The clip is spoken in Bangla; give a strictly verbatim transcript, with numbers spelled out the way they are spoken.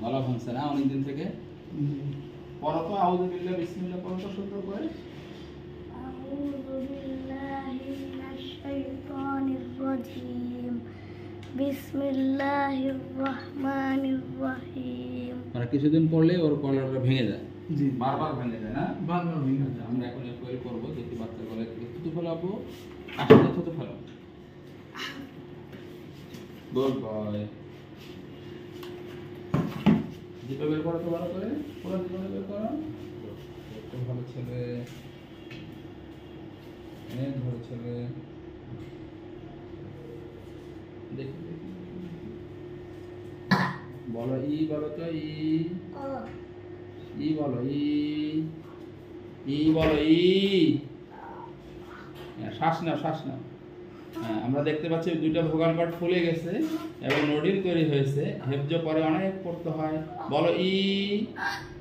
গলা ভাঙছে না অনেকদিন থেকে? পড়ো তো আউযু বিল্লাহি বিসমিল্লাহ পড়ো তো সুন্দর করে। আউযু বিল্লাহি মিনাশ শাইতানির রাজীম বিসমিল্লাহির রহমানির রহিম। মানে কিছুদিন পড়লে ওর গলাটা ভেঙে যায়। জি বারবার ভেঙে যায় না? বারবার ভেঙে যায়। আমরা এখন কোয়েল করব দেখি বাচ্চা গলায় থুতু ফেলাবো। আসলে থুতু ফেলো। Good boy. জিপে বের করো তো ভালো করে। পুরো জিপে বের করো। একটু ভালো ছেলে। অনেক ভালো ছেলে। দেখি দেখি। বলো ই বলো তো ই। ই বলো ই। ই বলো ই। শ্বাস নাও শ্বাস নাও। হ্যাঁ আমরা দেখতে পাচ্ছি দুইটা ভোগাল পার্ট ফুলে গেছে এবং নোডিল তৈরি হয়েছে। হেফজ পরে অনেক পড়তে হয়। বলো ই।